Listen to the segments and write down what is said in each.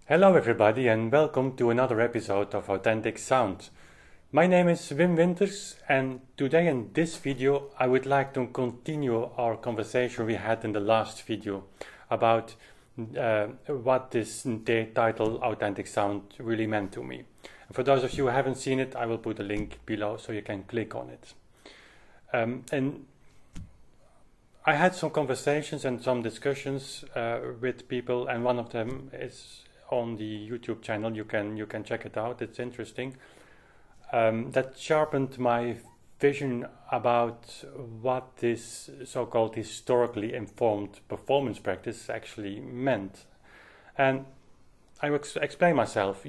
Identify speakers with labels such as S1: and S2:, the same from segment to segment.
S1: Hello everybody and welcome to another episode of Authentic Sound. My name is Wim Winters and today in this video I would like to continue our conversation we had in the last video about what this title Authentic Sound really meant to me. For those of you who haven't seen it, I will put a link below so you can click on it. And I had some conversations and some discussions with people, and one of them is on the YouTube channel. You can check it out. It's interesting. That sharpened my vision about what this so-called historically informed performance practice actually meant. And I will explain myself.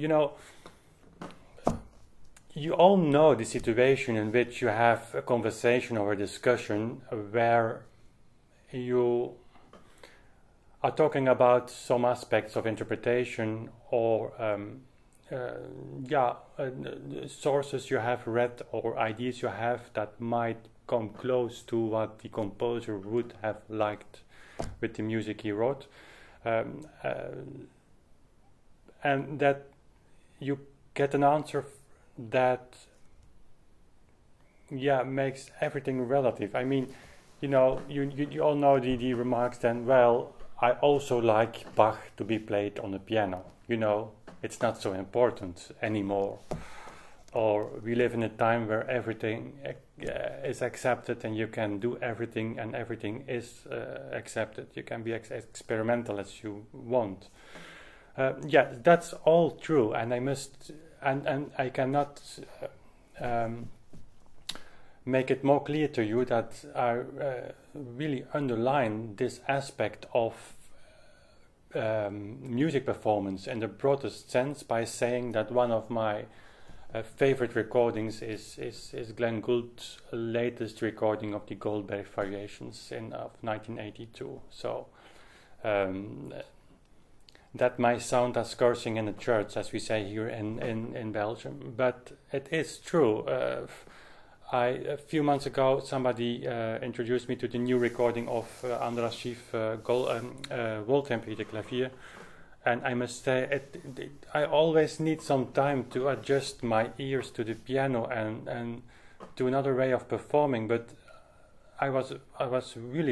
S1: You all know the situation in which you have a conversation or a discussion where you are talking about some aspects of interpretation or sources you have read or ideas you have that might come close to what the composer would have liked with the music he wrote, and that you get an answer that makes everything relative. I mean, you all know the remarks then, well, I also like Bach to be played on the piano. It's not so important anymore. Or we live in a time where everything is accepted and you can do everything and everything is accepted. You can be experimental as you want. That's all true, and I cannot make it more clear to you that I really underline this aspect of music performance in the broadest sense by saying that one of my favorite recordings is Glenn Gould's latest recording of the Goldberg Variations of 1982. So that might sound as cursing in a church, as we say here in Belgium, but it is true. A few months ago, somebody introduced me to the new recording of Andras Schiff Wohltemperierter Klavier, and I must say, I always need some time to adjust my ears to the piano and to another way of performing. But I was really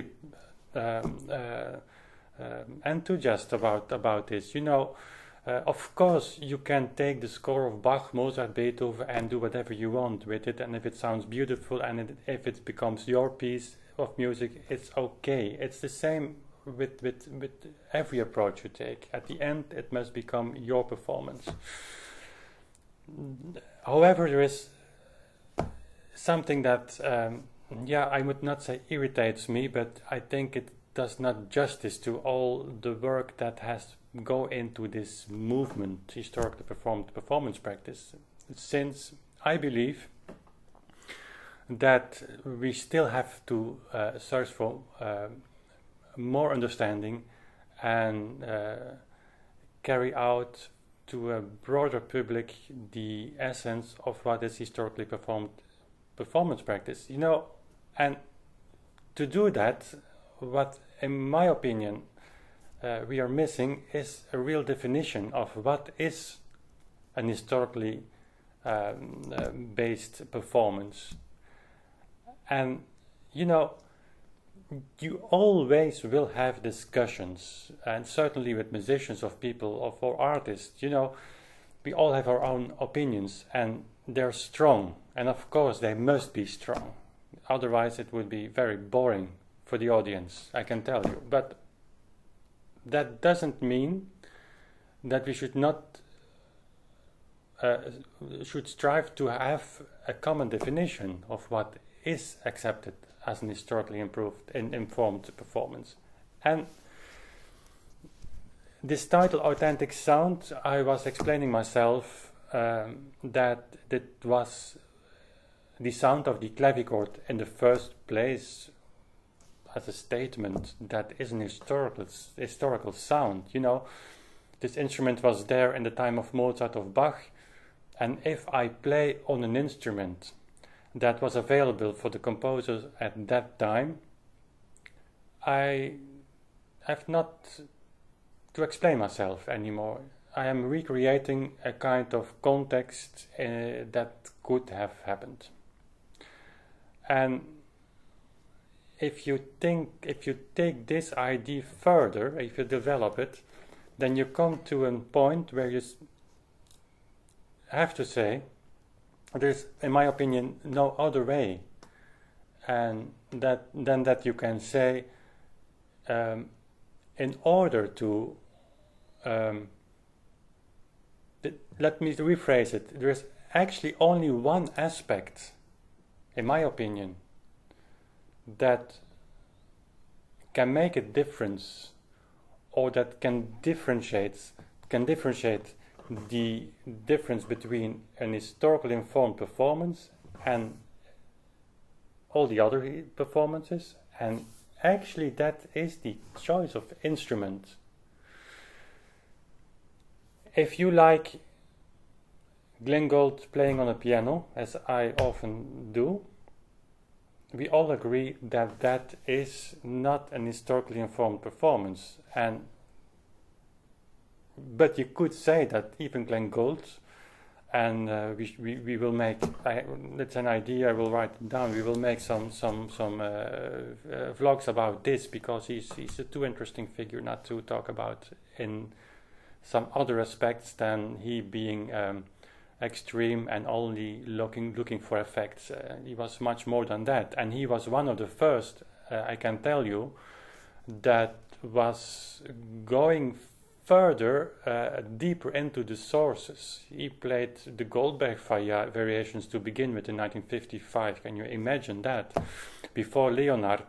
S1: enthusiastic about this. Of course, you can take the score of Bach, Mozart, Beethoven and do whatever you want with it, and if it sounds beautiful and if it becomes your piece of music, it's okay. It's the same with every approach you take. At the end, it must become your performance. However, there is something that, I would not say irritates me, but I think it does not justice to all the work that has go into this movement, historically performed performance practice, since I believe that we still have to search for more understanding and carry out to a broader public the essence of what is historically performed performance practice. And to do that, what in my opinion we are missing is a real definition of what is an historically based performance. And you always will have discussions, and certainly with musicians of people or artists, we all have our own opinions and they're strong, and of course they must be strong, otherwise it would be very boring for the audience, I can tell you. But that doesn't mean that we should not should strive to have a common definition of what is accepted as an historically informed performance. And this title, Authentic Sound, I was explaining myself that it was the sound of the clavichord in the first place as a statement that is an historical sound. This instrument was there in the time of Mozart, of Bach, and if I play on an instrument that was available for the composers at that time, I have not to explain myself anymore. I am recreating a kind of context that could have happened. And if you take this idea further, if you develop it, then you come to a point where you have to say, there's, in my opinion, no other way, and than that you can say, in order to, let me rephrase it, there's actually only one aspect, in my opinion, that can make a difference, or that can differentiate the difference between an historically informed performance and all the other performances, and actually that is the choice of instrument. If you like Glenn Gould playing on a piano, as I often do, we all agree that that is not an historically informed performance, but you could say that even Glenn Gould, and we will make, that's an idea, I will write it down, we will make some vlogs about this, because he's a too interesting figure not to talk about in some other aspects than he being extreme and only looking for effects. He was much more than that, and he was one of the first, I can tell you, that was going further, deeper into the sources. He played the Goldberg variations to begin with in 1955. Can you imagine that? Before Leonard.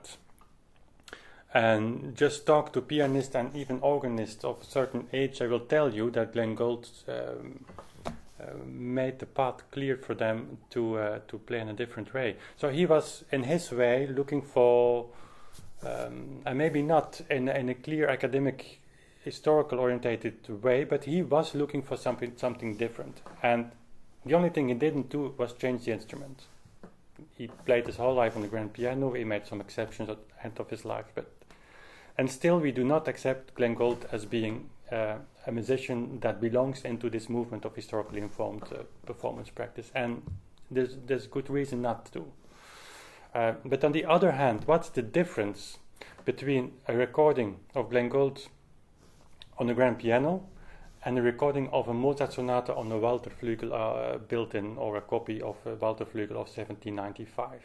S1: And just talk to pianists and even organists of a certain age, I will tell you that Glenn Gould made the path clear for them to play in a different way. So he was, in his way, looking for, and maybe not in a clear academic, historical orientated way, but he was looking for something different. And the only thing he didn't do was change the instrument. He played his whole life on the grand piano. He made some exceptions at the end of his life, and still we do not accept Glenn Gould as being a musician that belongs into this movement of historically informed performance practice, and there's good reason not to. But on the other hand, what's the difference between a recording of Glenn Gould on the grand piano and a recording of a Mozart sonata on a Walterflügel built-in, or a copy of a Walterflügel of 1795?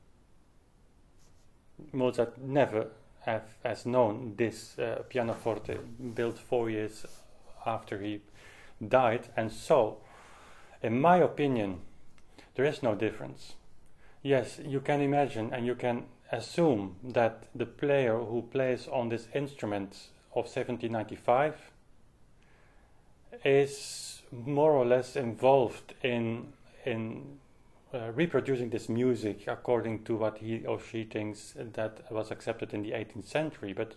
S1: Mozart never has known this pianoforte, built 4 years after he died, and so, in my opinion, there is no difference. Yes, you can imagine and you can assume that the player who plays on this instrument of 1795 is more or less involved in reproducing this music according to what he or she thinks that was accepted in the 18th century, but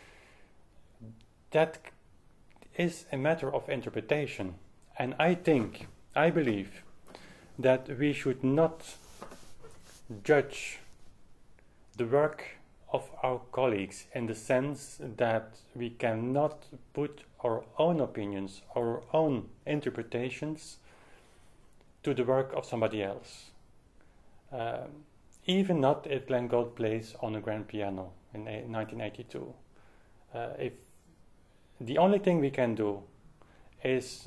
S1: that is a matter of interpretation. And I believe that we should not judge the work of our colleagues in the sense that we cannot put our own opinions, our own interpretations to the work of somebody else. Even not if Glenn Gould plays on a grand piano in 1982. If the only thing we can do is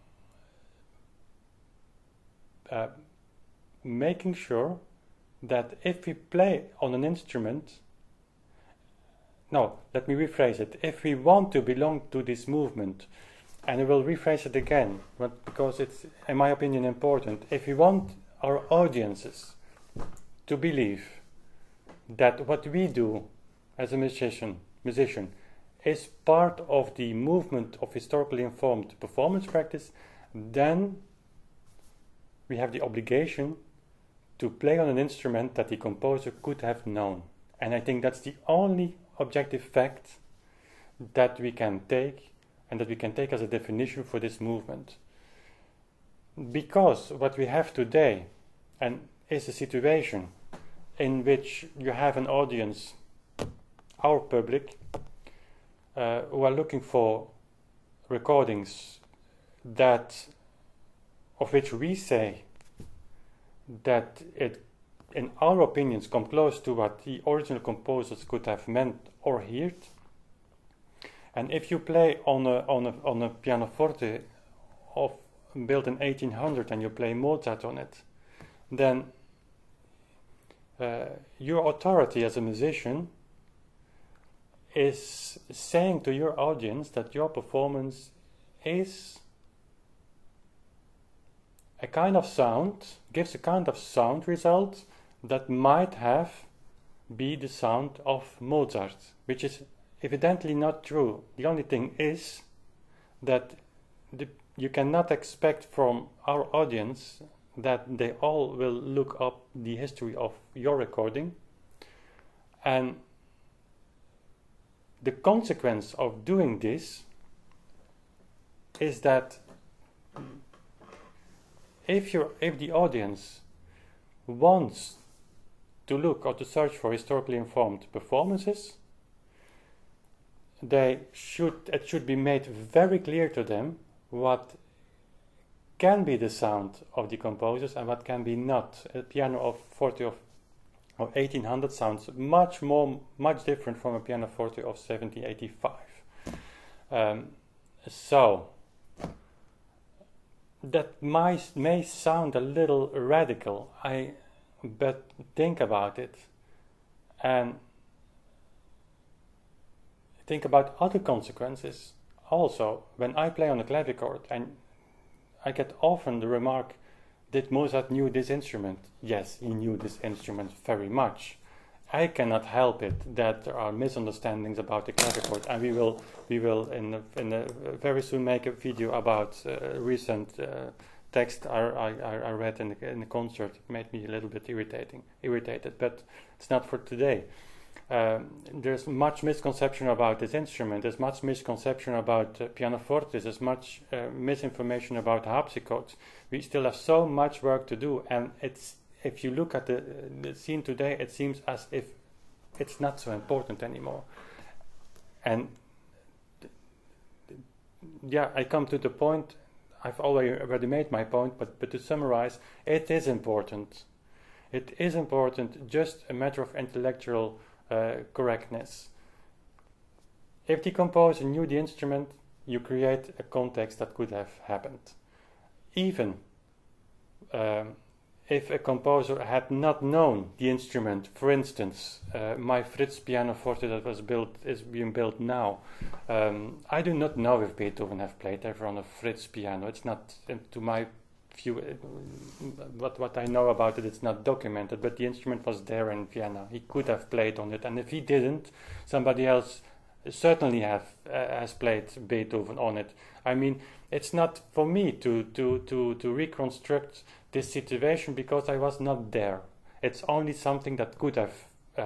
S1: making sure that if we play on an instrument, no, let me rephrase it. If we want to belong to this movement, and I will rephrase it again, but because it's, in my opinion, important. If we want our audiences to believe that what we do as a musician is part of the movement of historically informed performance practice, then we have the obligation to play on an instrument that the composer could have known. And I think that's the only objective fact that we can take, and that we can take as a definition for this movement. Because what we have today is a situation in which you have an audience, our public, who are looking for recordings that of which we say that it, in our opinions, come close to what the original composers could have meant or heard. And if you play on a pianoforte built in 1800 and you play Mozart on it, then your authority as a musician is saying to your audience that your performance is a kind of sound, gives a kind of sound result that might have be the sound of Mozart, which is evidently not true. The only thing is that you cannot expect from our audience that they all will look up the history of your recording, and the consequence of doing this is that if the audience wants to look or to search for historically informed performances, it should be made very clear to them what can be the sound of the composers and what can be not. A piano of 40 of 1800 sounds much different from a pianoforte of 1785. So that may sound a little radical, but think about it and think about other consequences. Also, when I play on a clavichord, and I get often the remark, did Mozart knew this instrument? Yes, he knew this instrument very much. I cannot help it that there are misunderstandings about the clavichord, and we will very soon make a video about recent text I read in the concert. It made me a little bit irritated, but it's not for today. There's much misconception about this instrument. There's much misconception about pianofortes. There's much misinformation about harpsichords. We still have so much work to do, and if you look at the scene today, it seems as if it's not so important anymore. And yeah, I come to the point. I've already made my point, but to summarize, it is important. It is important, just a matter of intellectual correctness. If the composer knew the instrument, you create a context that could have happened. Even if a composer had not known the instrument, for instance, my Fritz pianoforte that is being built now, I do not know if Beethoven have played ever on a Fritz piano. It's not, to my view, what I know about it, it's not documented, but the instrument was there in Vienna. He could have played on it, and if he didn't, somebody else certainly has played Beethoven on it. I mean, it's not for me to reconstruct this situation because I was not there. It's only something that could have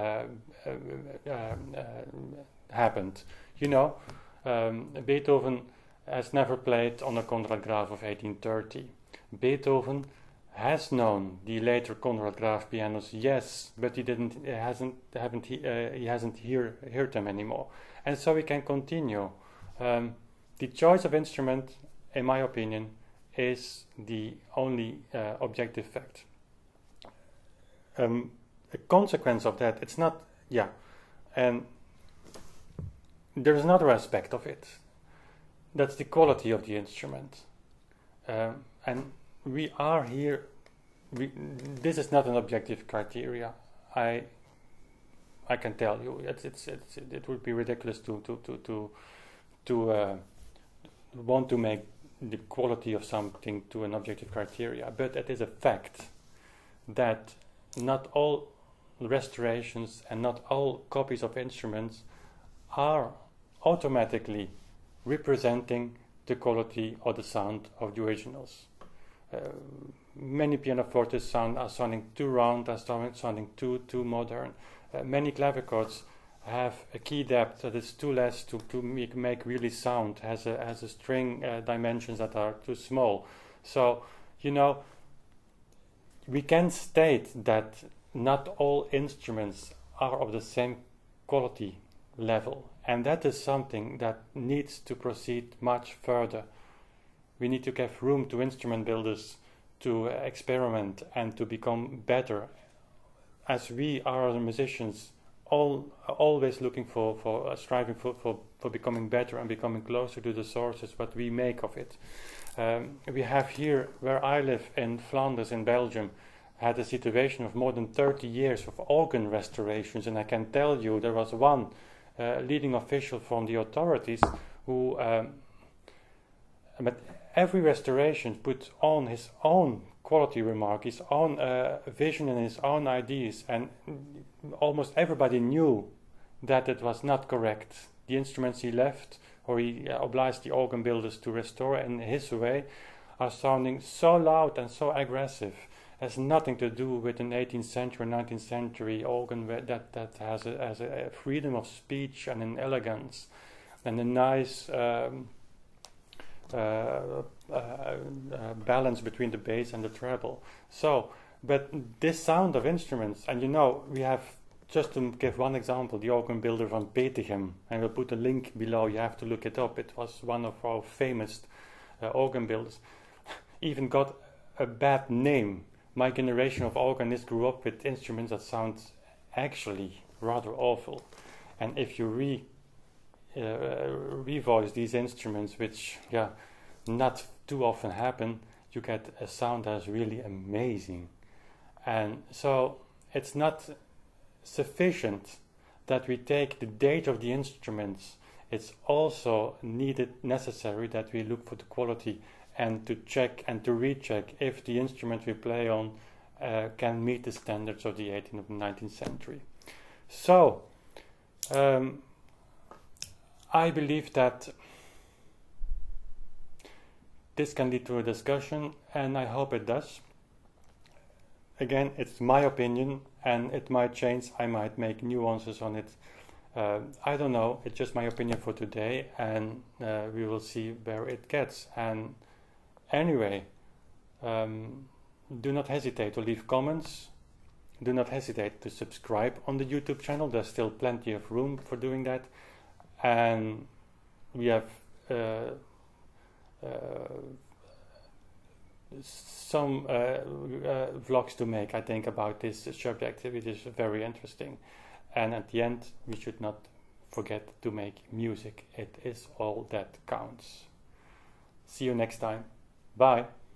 S1: happened. You know, Beethoven has never played on a Conrad Graf of 1830. Beethoven has known the later Conrad Graf pianos, yes, but he hasn't heard them anymore, and so we can continue. The choice of instrument, in my opinion, is the only objective fact. A consequence of that, it's not, and there's another aspect of it. That's the quality of the instrument, and we are here. This is not an objective criteria. I can tell you, it would be ridiculous to want to make the quality of something to an objective criteria. But it is a fact that not all restorations and not all copies of instruments are automatically representing the quality or the sound of the originals. Many pianofortes are sounding too round, are sounding too modern. Many clavichords have a key depth that is too less to make really sound, has a string dimensions that are too small. So, you know, we can state that not all instruments are of the same quality level, and that is something that needs to proceed much further. We need to give room to instrument builders to experiment and to become better, as we are as musicians always looking for striving for becoming better and becoming closer to the sources, what we make of it. We have here, where I live in Flanders in Belgium, had a situation of more than 30 years of organ restorations, and I can tell you there was one leading official from the authorities who but every restoration put on his own quality remark, his own vision and his own ideas, and almost everybody knew that it was not correct. The instruments he left, or he obliged the organ builders to restore in his way, are sounding so loud and so aggressive. Has nothing to do with an 18th century, 19th century organ that has a freedom of speech and an elegance and a nice balance between the bass and the treble. So, but this sound of instruments, and you know, we have, just to give one example, the organ builder van Petegem, and we'll put a link below, you have to look it up. It was one of our famous organ builders. Even got a bad name. My generation of organists grew up with instruments that sound actually rather awful. And if you revoice these instruments, which not too often happen, you get a sound that's really amazing. And so it's not sufficient that we take the date of the instruments. It's also necessary that we look for the quality and to check and to recheck if the instrument we play on can meet the standards of the 18th and 19th century. So I believe that this can lead to a discussion, and I hope it does. Again, it's my opinion, and it might change. I might make nuances on it. I don't know. It's just my opinion for today, and we will see where it gets. And anyway, do not hesitate to leave comments. Do not hesitate to subscribe on the YouTube channel. There's still plenty of room for doing that. And we have some vlogs to make, I think, about this subject, which is very interesting. And at the end, we should not forget to make music. It is all that counts. See you next time. Bye.